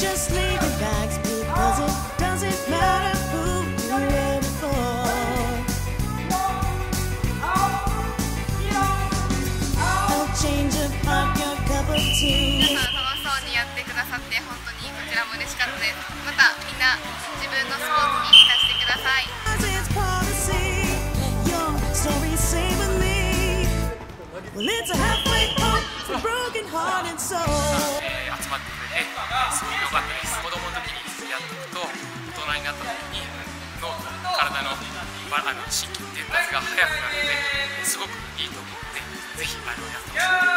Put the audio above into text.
just leave your bags because it doesn't matter who you're ready for. I'll change apart your cup of tea. 皆さん楽しそうにやってくださって本当にこちらも嬉しかったです。またみんな自分のスポーツに生かしてください。 It's policy. Your story save with me. Well, it's a halfway hope for broken-hearted soul. 集まってくれてすごく良かったです。子供の時にやっていくと大人になった時に脳と体の心筋伝達が速くなるのですごくいいと思うので、ぜひやってほしいです。